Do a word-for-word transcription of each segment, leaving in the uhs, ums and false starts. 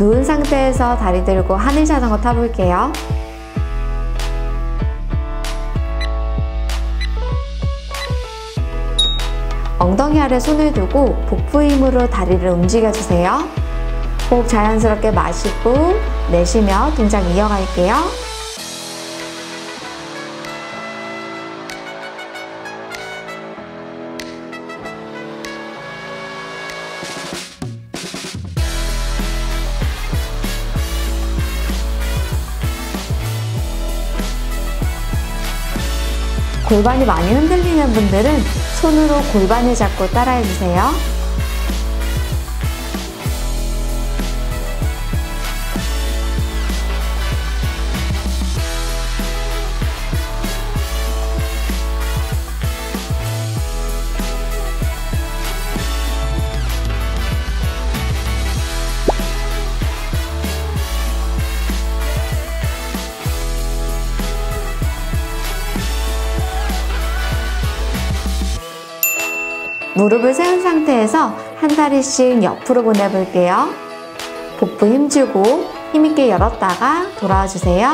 누운 상태에서 다리 들고 하늘 자전거 타볼게요. 엉덩이 아래 손을 두고 복부 힘으로 다리를 움직여주세요. 호흡 자연스럽게 마시고 내쉬며 동작 이어갈게요. 골반이 많이 흔들리는 분들은 손으로 골반을 잡고 따라해주세요. 무릎을 세운 상태에서 한 다리씩 옆으로 보내볼게요. 복부 힘주고 힘있게 열었다가 돌아와 주세요.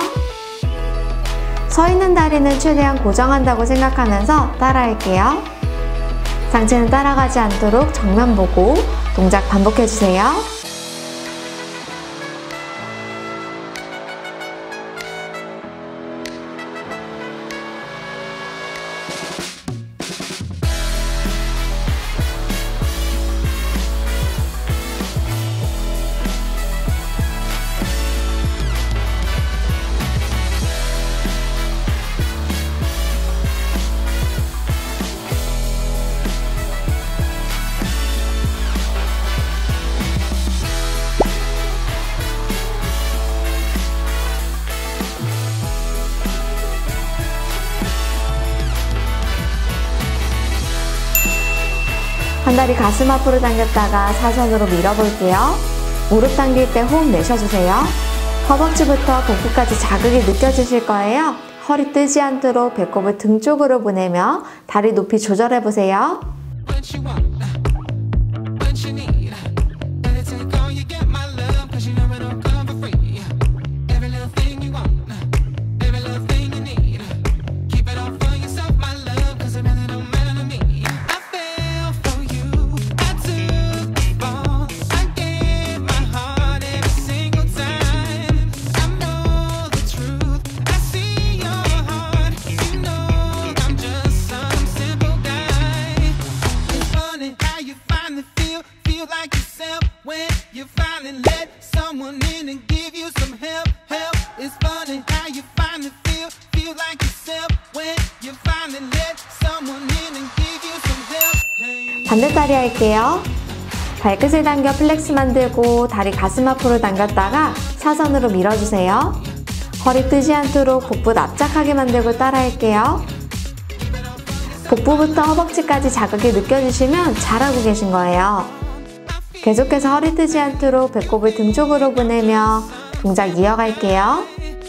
서 있는 다리는 최대한 고정한다고 생각하면서 따라할게요. 상체는 따라가지 않도록 정면 보고 동작 반복해주세요. 한 다리 가슴 앞으로 당겼다가 사선으로 밀어볼게요. 무릎 당길 때 호흡 내쉬어주세요. 허벅지부터 복부까지 자극이 느껴지실 거예요. 허리 뜨지 않도록 배꼽을 등 쪽으로 보내며 다리 높이 조절해보세요. 반대다리 할게요. 발끝을 당겨 플렉스 만들고 다리 가슴 앞으로 당겼다가 사선으로 밀어주세요. 허리 뜨지 않도록 복부 납작하게 만들고 따라할게요. 복부부터 허벅지까지 자극이 느껴지시면 잘하고 계신 거예요. 계속해서 허리 뜨지 않도록 배꼽을 등 쪽으로 보내며 동작 이어갈게요.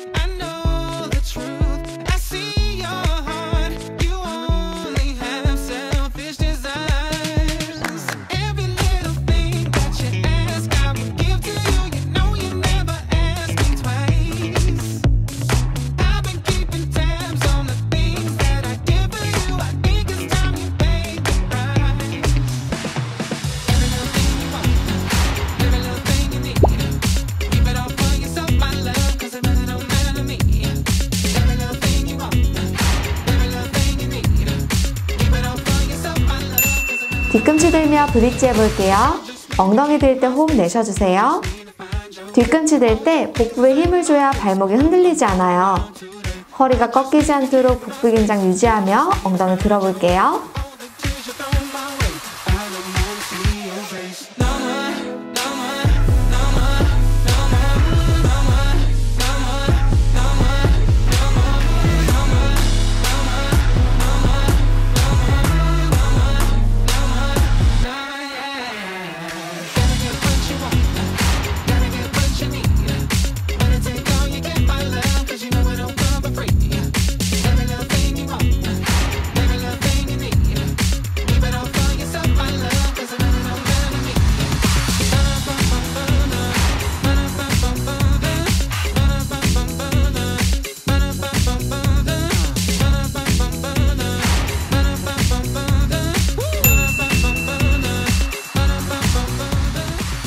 뒤꿈치 들며 브릿지 해볼게요. 엉덩이 들 때 호흡 내쉬어주세요. 뒤꿈치 들 때 복부에 힘을 줘야 발목이 흔들리지 않아요. 허리가 꺾이지 않도록 복부 긴장 유지하며 엉덩이 들어볼게요.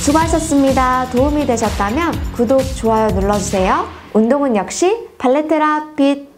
수고하셨습니다. 도움이 되셨다면 구독, 좋아요 눌러주세요. 운동은 역시 발레테라 빛!